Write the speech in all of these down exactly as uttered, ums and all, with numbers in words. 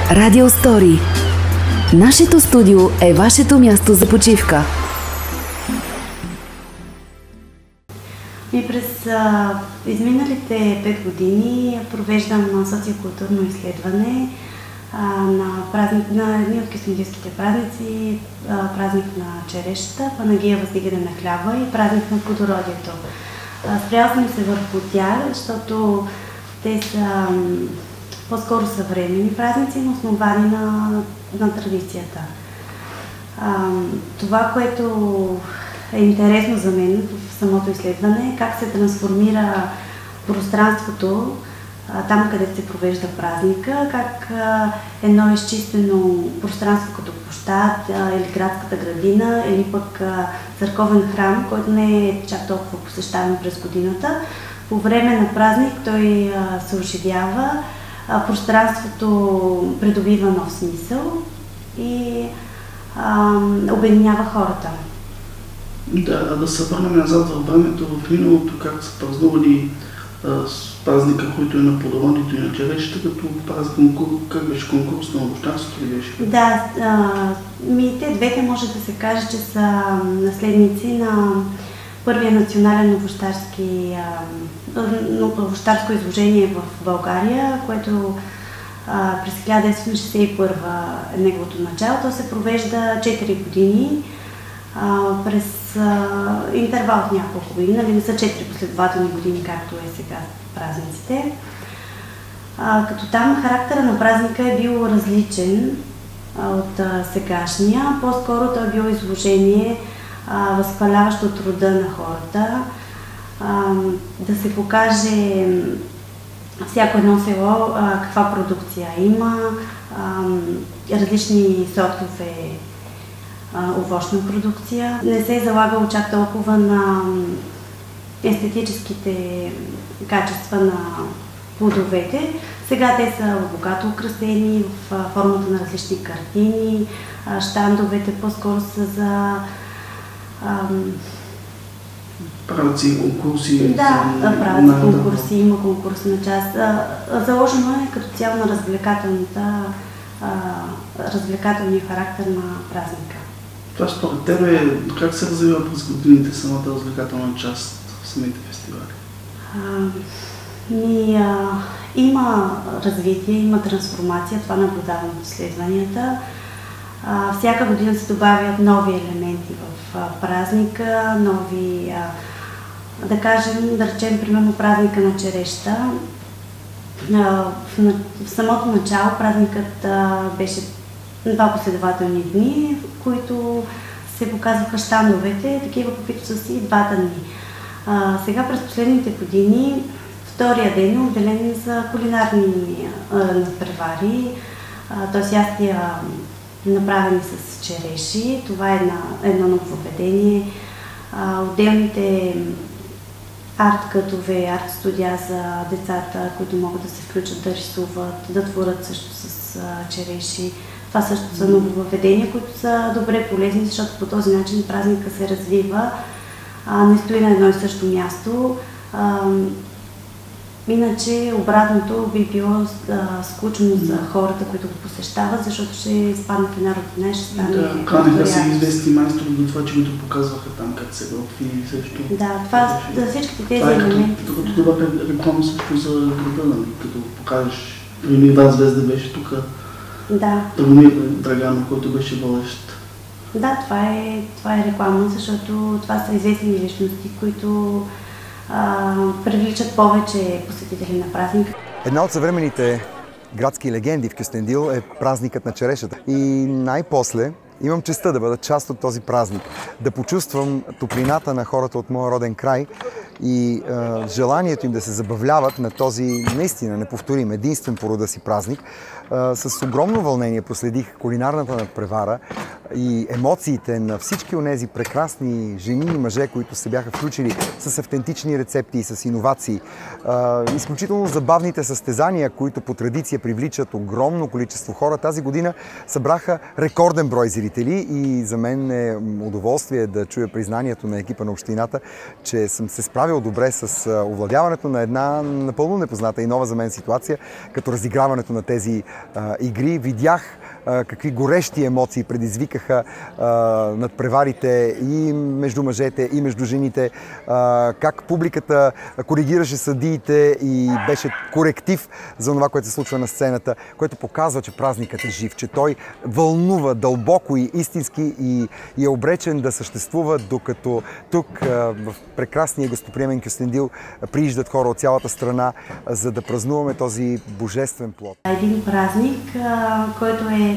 Радио Стори. Нашето студио е вашето място за почивка. И през а, изминалите пет години провеждам социокултурно изследване а, на, празник, на едни от кюстендилските празници, а, празник на черешата, Панагия въздигане на хляба и празник на плодородието. Спряла съм се върху тях, защото те са по-скоро съвременни празници, но основани на, на традицията. А, това, което е интересно за мен в самото изследване е как се трансформира пространството а, там, където се провежда празника, как а, едно изчистено пространство като площад или градската градина или пък а, църковен храм, който не е чак толкова посещаван през годината, по време на празник той а, се оживява, а, пространството придобива нов смисъл и а, обединява хората. Да, а да се върнем назад във времето, в миналото, как са празнували а, с празника, който е на плодородието и на черешата, като празник, как беше конкурс на овощарството ли беше? Да, а, ми, те двете може да се каже, че са наследници на първия национален овощарски, а, овощарско изложение в България, което а, през хиляда деветстотин шестдесет и първа е неговото начало. То се провежда четири години. Uh, през uh, интервал от няколко години, нали не са четири последователни години, както е сега празниците. Uh, като там характера на празника е бил различен uh, от uh, сегашния. По-скоро той е било изложение, uh, възхваляващо труда на хората, uh, да се покаже всяко едно село uh, каква продукция има, uh, различни сортове овощна продукция. Не се е залагало чак толкова на естетическите качества на плодовете. Сега те са богато украсени в формата на различни картини. Щандовете по-скоро са за... Правят си конкурси. Да, правят си конкурси, има конкурсна част. Заложено е като цяло на развлекателната, развлекателния характер на празника. Това според тебе как се развива през годините самата развлекателна част в самите фестивали? А, ми, а, има развитие, има трансформация, това наблюдавам в изследванията. А, всяка година се добавят нови елементи в а, празника, нови, а, да кажем, да речем, примерно празника на черешата. А, в, в самото начало празникът а, беше два последователни дни, в които се показваха щандовете, такива, каквито са си двата дни. А, сега през последните години втория ден е отделен за кулинарни надпревари, т.е. ястия направени с череши. Това е една, едно нововведение. А, отделните арт-кътове, арт-студия за децата, които могат да се включат да рисуват, да творят също с а, череши. Това също са нововъведения, които са добре полезни, защото по този начин празника се развива, а, не стои на едно и също място. А, иначе обратното би било а, скучно за хората, които го посещават, защото ще изпадне в една рутина и ще стане... Да, канеха се известни майстори до това, че го показваха там как се готви и също. Да, това за всичките тези елементи. Това е като това реклама също за града, като покажеш. При Иван Звезда беше тук. Да. Драгомир Драганов, който беше водещ. Да, това е, това е реклама, защото това са известни личности, които а, привличат повече посетители на празника. Една от съвременните градски легенди в Кюстендил е празникът на черешата. И най-после имам честта да бъда част от този празник, да почувствам топлината на хората от моя роден край и е, желанието им да се забавляват на този наистина неповторим, единствен по рода си празник. Е, с огромно вълнение проследих кулинарната надпревара. и емоциите на всички онези прекрасни жени и мъже, които се бяха включили с автентични рецепти и с иновации. Изключително забавните състезания, които по традиция привличат огромно количество хора, тази година събраха рекорден брой зрители и за мен е удоволствие да чуя признанието на екипа на общината, че съм се справил добре с овладяването на една напълно непозната и нова за мен ситуация, като разиграването на тези а, игри. Видях а, какви горещи емоции предизвикаха а, над преварите и между мъжете, и между жените, а, как публиката коригираше съдиите и беше коректив за това, което се случва на сцената, което показва, че празникът е жив, че той вълнува дълбоко и истински и, и е обречен да съществува, докато тук в прекрасния гостоприемен Кюстендил прииждат хора от цялата страна, за да празнуваме този божествен плод. Един празник, който е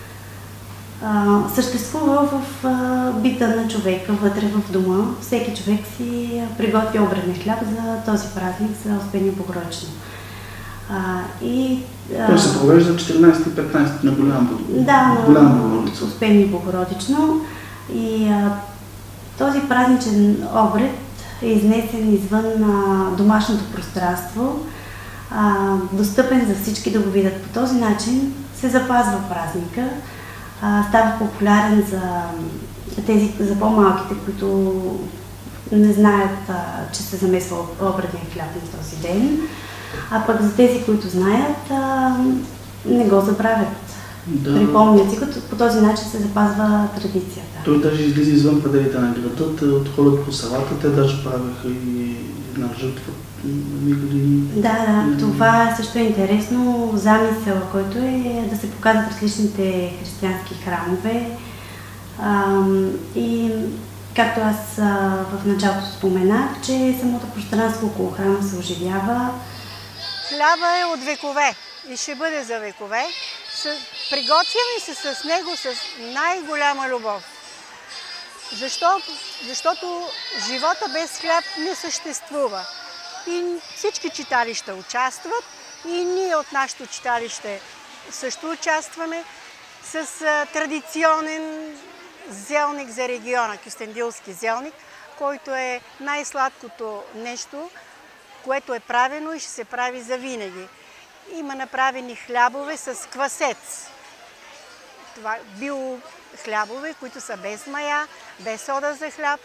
съществува в бита на човека, вътре в дома. Всеки човек си приготвя обреден хляб за този празник, за Успение Богородично. И, той се провежда четиринайсети и петнайсети на Голяма да, Богородица. Успение Богородично. И а, този празничен обред е изнесен извън а, домашното пространство, а, достъпен за всички да го видят. По този начин се запазва празника, а, става популярен за тези, за по-малките, които не знаят, а, че се замесва обреден хляб на този ден. А пък за тези, които знаят, а, не го забравят. Да. Припомнят си, като по този начин се запазва традицията. Той даже излиза извън пределите на града, те отходят по селата, те даже правеха и една жертва на години. Да, да, това също е интересно. Замисъл, който е да се показват различните християнски храмове. А, и както аз а, в началото споменах, че самото пространство около храма се оживява. Хляба е от векове и ще бъде за векове. Приготвяме се с него с най-голяма любов. Защо? Защото живота без хляб не съществува. И всички читалища участват, и ние от нашето читалище също участваме с традиционен зелник за региона, кюстендилски зелник, който е най-сладкото нещо, което е правено и ще се прави завинаги. Има направени хлябове с квасец. Това биохлябове, които са без мая, без сода за хляб.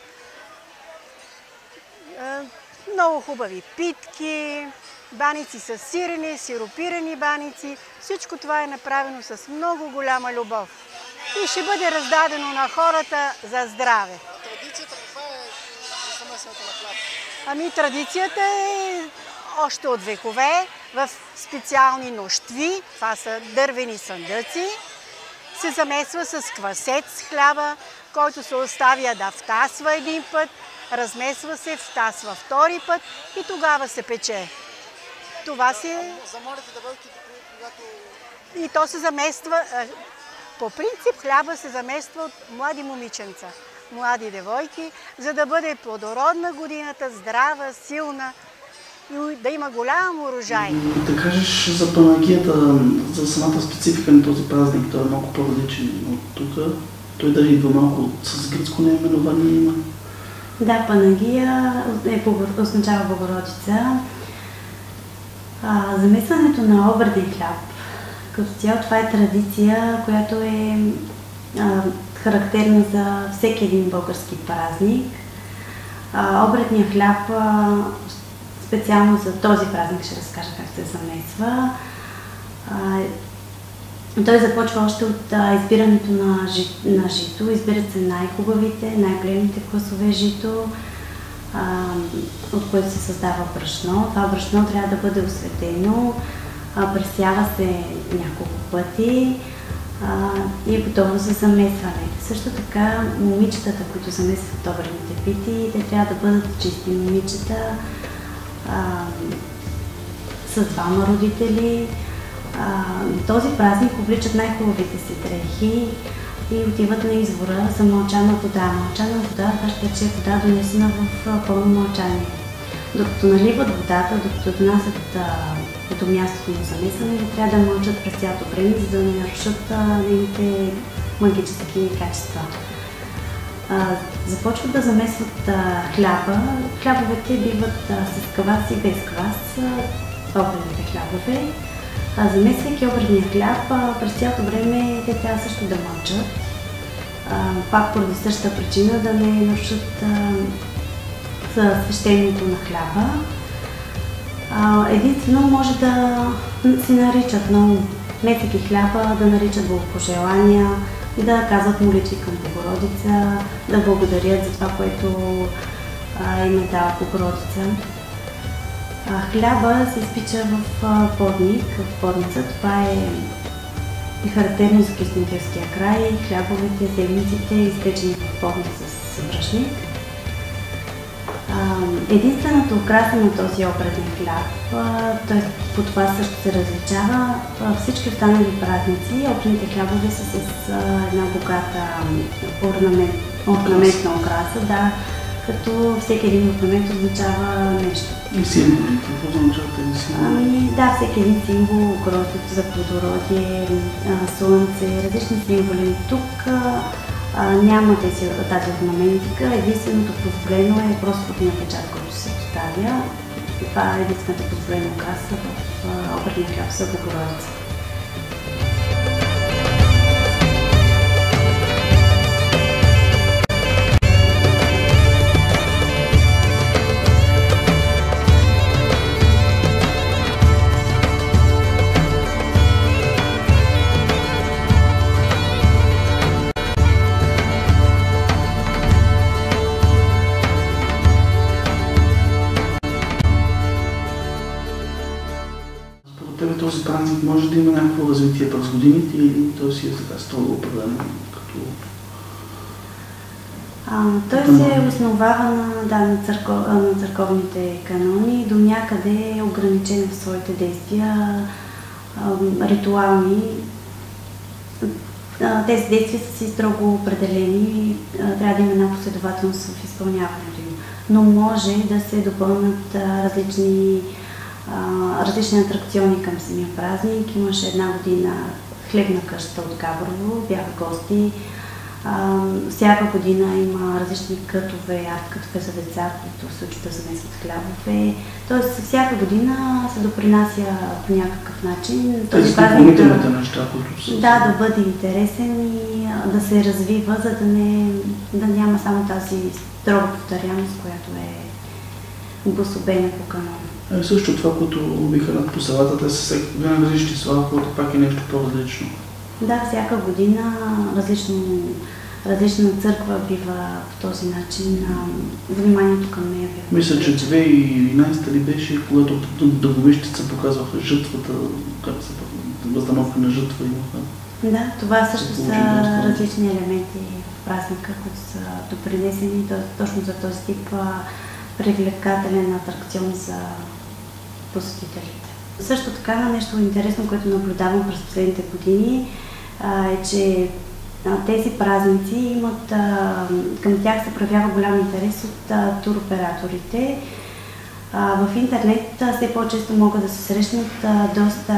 Много хубави питки, баници с сирене, сиропирани баници. Всичко това е направено с много голяма любов. И ще бъде раздадено на хората за здраве. Традицията каква е за замесването на хляб? Ами традицията е още от векове в специални нощви, това са дървени съндъци, се замесва с квасец хляба, който се оставя да втасва един път, размесва се, втасва втори път и тогава се пече. Това си е... За младите девойки, когато... И то се замества... По принцип хляба се замества от млади момиченца, млади девойки, за да бъде плодородна годината, здрава, силна и да има голям урожай. Да кажеш за панагията, за самата специфика на този празник, той е малко по-различен от тук. Той да идва малко с гръцко наименование има. Да, Панагия е, означава Богородица. А, замесването на обреден хляб, като цяло това е традиция, която е а, характерна за всеки един български празник. А, обредният хляб, а, специално за този празник ще разкажа как се замесва. А, той започва още от а, избирането на, жи, на жито. Избират се най-хубавите, най-големите класове жито, а, от което се създава брашно. Това брашно трябва да бъде осветено, а, пресява се няколко пъти а, и е готово за замесване. Също така момичетата, които замесват обредните пити, те трябва да бъдат чисти момичета, а, с двама родители. А, този празник обличат най-хубавите си дрехи и отиват на извора за мълчана вода. Мълчана вода, това ще тече вода, донесена в пълно мълчание. Докато наливат водата, докато донасят до мястото на замесване, трябва да мълчат през цялото време, за да не нарушат нейните магически качества. А, започват да замесват а, хляба. Хлябовете биват а, с квас и без квас, обредните хлябове. А, замесвайки обредния хляб, а, през цялото време те трябва също да мълчат. А, пак поради същата причина да не нарушат свещението на хляба. А, единствено може да си наричат много месеки хляба, да наричат благопожелания, да казват молитви към Богородица, да благодарят за това, което а, им е дала Богородица. А, хляба се изпича в а, подник, в подница. Това е характерно за Кюстендилския край. Хлябовете, зелениците, изпечени в подник с брашник. Единствената украса на този обреден хляб, т.е. по това също се различава. Всички останали празници, обредните хлябове са с една богата орнамент, орнаментна украса, да, като всеки един орнамент означава нещо. И символи, какво означава тези символи? Ами, да, всеки един символ, гроздето за плодородие, слънце, различни символи. Тук А, няма тези, тази орнаментика. Единственото позволено е просто на печат, който се поставя. Това е единствената позволена украса в обредния хляб за Богородица. Този празник може да има някакво развитие през годините или той си е така строго определено като... А, той се основава на, да, на, църков, на църковните канони, до някъде е ограничен в своите действия, а, ритуални. А, тези действия са си строго определени, а, трябва да има една последователност в изпълняването им. Но може да се допълнят а, различни Uh, различни атракциони към самия празник. Имаше една година хлебна къща от Габрово, бяха гости. Uh, всяка година има различни кътове, арт-кътове за деца, които се учат да замесват хлябове. Тоест всяка година се допринася по някакъв начин. Тези допълнителните неща, които са... Да, да бъде интересен и да се развива, за да, не, да няма само тази строга повторяност, която е обособена по канон. А също това, което обикалят по селата, те са всеки година различни числа, което пак е нещо по-различно. Да, всяка година различно, различна църква бива по този начин, вниманието към нея бива. Мисля, че две хиляди и единадесета ли беше, когато Дълговищица показваха жътвата, как се възстановка на жътва имаха. Да, това също са различни елементи в празника, които са допринесени точно за този тип привлекателен атракцион за посетителите. Също така нещо интересно, което наблюдавам през последните години, е, че тези празници имат, към тях се проявява голям интерес от туроператорите. В интернет все по-често могат да се срещнат доста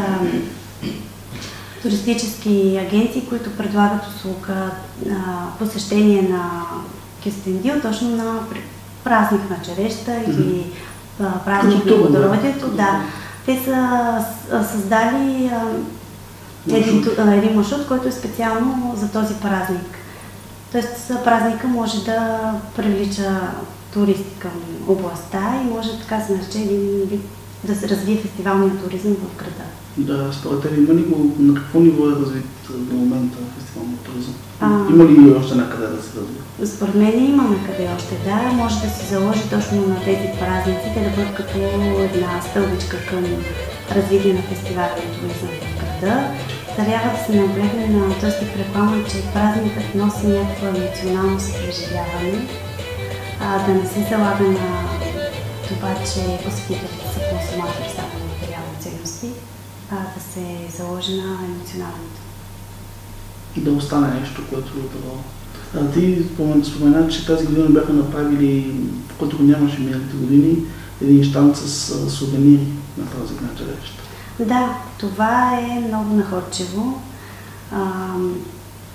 туристически агенции, които предлагат услуга посещение на Кюстендил, точно на празник на череща или mm-hmm. празник на Богородието. Да. Те са създали един, един маршрут, който е специално за този празник. Тоест празника може да привлича туристи към областта и може така се нарече един вид да се развие фестивалния туризъм в града. Да, според теб има ли го, на какво ниво е развит до момента фестивалния туризъм? А, има ли още накъде да се развие? Според мен има накъде още, да. Може да се заложи точно на тези празници, те да бъдат като една стълбичка към развитие на фестивалния туризъм в града. Трябва да се наблегне на този тип реклама, че празникът носи някаква емоционално съпреживяване, а, да не се залага на това, че посетителите са консуматори само на материални ценности, а да се заложи на емоционалното. Да остане нещо, което е такова. А ти спомена, че тази година бяха направили, което го нямаше миналите години, един щанд с сувенири на празник на черещата. Да, това е много находчиво.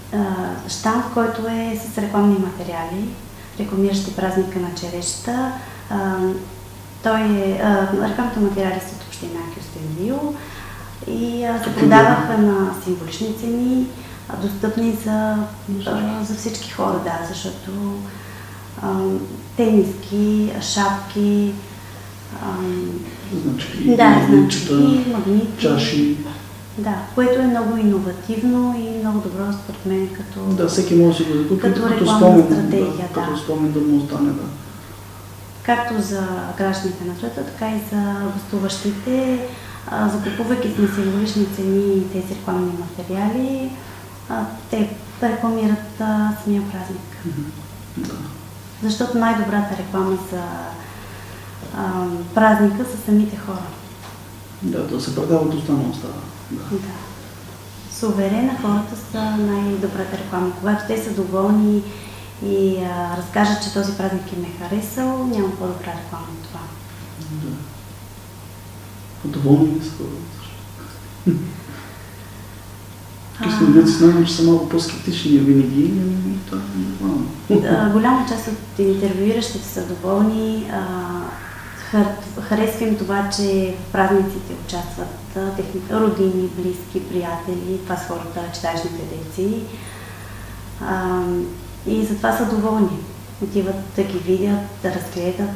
щанд, който е с рекламни материали, рекламиращи празника на черешата. А, той е, а, рекламните материали са от община Кюстендил и а, се продаваха на символични цени, а, достъпни за, а, за всички хора, да, защото а, тениски, шапки, а, значки, да, магнитчета, значки, магнити, чаши. Да, което е много иновативно и много добро според мен като... Да, всеки може да си го закупи, като като рекламна спомен, стратегия, да, да. като спомен да му остане, да. Както за гражданите на света, така и за гостуващите, а, закупувайки с на символични цени тези рекламни материали, а, те рекламират а, самия празник. Mm-hmm. Да. Защото най-добрата реклама за а, празника са самите хора. Да, да се предават останалостта. Да. Да. С уверена хората са най-добрата реклама. Когато те са доволни и а, разкажат, че този празник им е харесал, няма по-добра реклама от това. Да. По-доволни ли са хората? Кюстендилци знам, че са малко по-скептични винаги, но това е нормално. Голяма част от интервюиращите са доволни. А, Харесва им това, че в празниците участват техни родини, близки, приятели, това са хората, читачните дейци. А, и затова са доволни. Отиват да ги видят, да разгледат.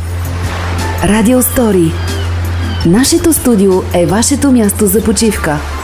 Радио Стори. Нашето студио е вашето място за почивка.